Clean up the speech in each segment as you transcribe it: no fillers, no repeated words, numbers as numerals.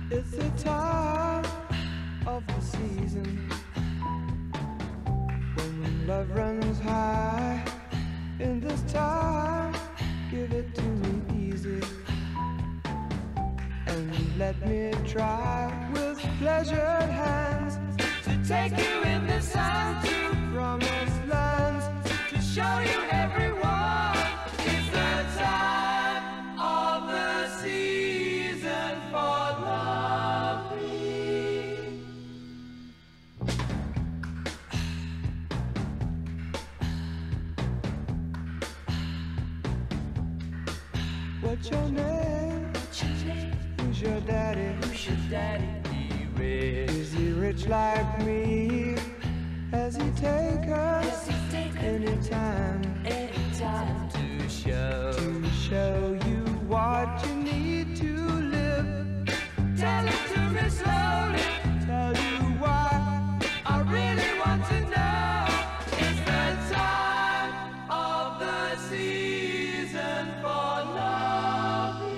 It's the time of the season when love runs high. In this time, give it to me easy and let me try with pleasured hands to take you in the sun to promised lands, to show you everyone. It's the time of the season for loving. What's your name? Who's your daddy? Is he rich like me? Has he taken any time to show you what you need to live? Tell it to me slowly, tell you why I really want to know. It's the time of the season for loving.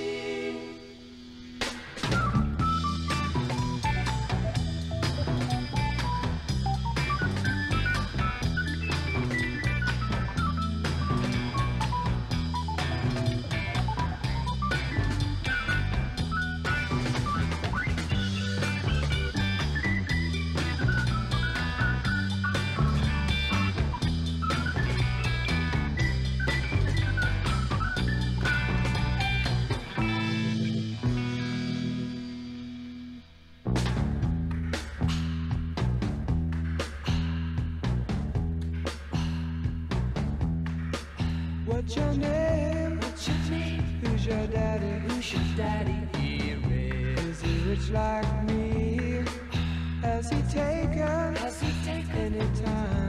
What's your name? Who's your daddy? Is he rich like me? Has he taken any time